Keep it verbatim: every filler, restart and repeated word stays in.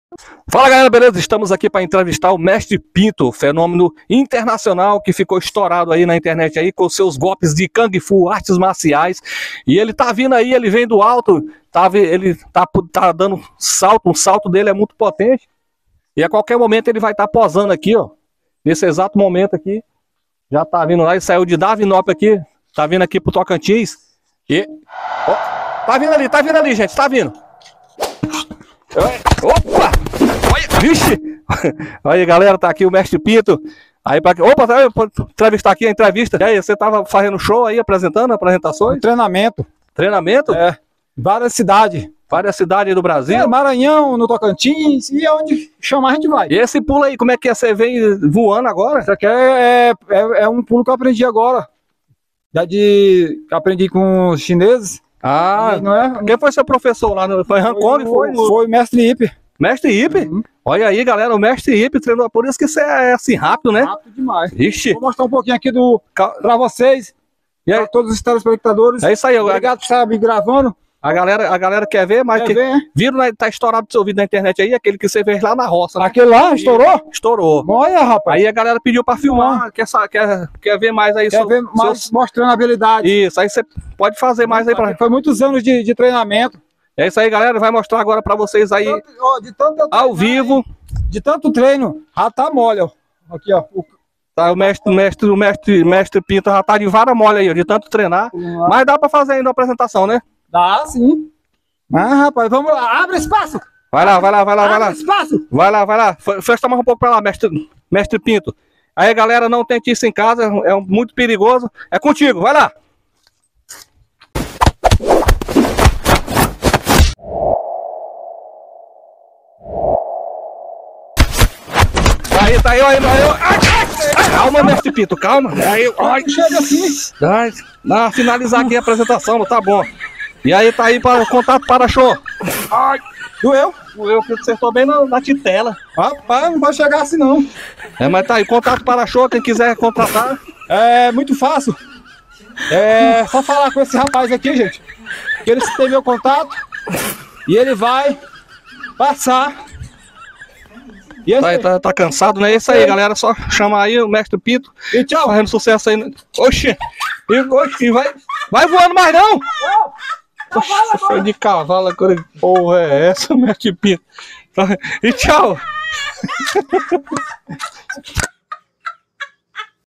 Fala galera, beleza? Estamos aqui para entrevistar o Mestre Pinto, fenômeno internacional que ficou estourado aí na internet aí com seus golpes de Kung Fu, artes marciais. E ele tá vindo aí, ele vem do alto, tá, ele tá, tá dando salto, um salto dele é muito potente. E a qualquer momento ele vai estar tá posando aqui, ó. Nesse exato momento aqui. Já tá vindo lá, ele saiu de Davinópolis aqui, tá vindo aqui pro Tocantins. E... Ó, tá vindo ali, tá vindo ali, gente, tá vindo. Opa! Olha, vixe! Aí galera, tá aqui o Mestre Pinto. Aí pra... Opa, tá, entrevistar aqui a entrevista. E aí, você tava fazendo show aí, apresentando apresentações? Um treinamento. Treinamento? É. Várias cidades. Várias cidades do Brasil. É, Maranhão, no Tocantins, e onde chamar a gente vai. E esse pulo aí, como é que é? Você vem voando agora? Isso aqui é, é, é um pulo que eu aprendi agora. Já de... que eu aprendi com os chineses. Ah, não é? Quem foi seu professor lá? No... Foi Hong Kong? Foi, Foi, foi o Mestre Ip. Mestre Ip? Uhum. Olha aí, galera, o Mestre Ip treinou, por isso que você é assim rápido, né? Rápido demais. Ixi. Vou mostrar um pouquinho aqui do para vocês e aí todos os telespectadores. É isso aí. Obrigado por estar me gravando. A galera, a galera quer ver, mas quer que... ver, viram, né? Tá estourado o seu vídeo na internet aí, aquele que você fez lá na roça. Né? Aquele lá, estourou? Estourou. Olha, rapaz. Aí a galera pediu pra filmar, quer, quer, quer ver mais aí. Quer seu, ver mais seus... mostrando a habilidade. Isso, aí você pode fazer mais aí pra... Foi muitos anos de, de treinamento. É isso aí, galera, vai mostrar agora pra vocês aí, de tanto, ó, de tanto ao vivo. De tanto treino, já tá mole, ó. Aqui, ó. O... Tá, o mestre, mestre, o mestre, mestre Pinto já tá de vara mole aí, ó, de tanto treinar. Uhum. Mas dá pra fazer ainda a apresentação, né? Dá, sim. Mas, rapaz, vamos lá, abre espaço! Vai lá, vai lá, vai lá, abre vai lá. espaço! Vai lá, vai lá. Fecha mais um pouco pra lá, mestre, mestre Pinto. Aí, galera, não tente isso em casa, é muito perigoso. É contigo, vai lá! Aí, tá aí, aí, aí. Calma, mestre Pinto, calma. Aí, ai, chega assim. Dá, dá, finalizar aqui a apresentação, tá bom. E aí tá aí para o contato para-show. Ai, doeu? Doeu, porque você acertou bem na, na titela. Rapaz, não vai chegar assim não. É, mas tá aí, contato para-show, quem quiser contratar. É muito fácil. É só falar com esse rapaz aqui, gente. Que ele tem meu contato e ele vai passar. E tá, tá, tá cansado, né? É isso aí, galera. Só chama aí o Mestre Pinto. E tchau. Fazendo sucesso aí. Oxi. E, oxi, vai, vai voando mais não. Não. Poxa, foi de cavalo agora. Porra, é essa, Mestre Pinto? E tchau!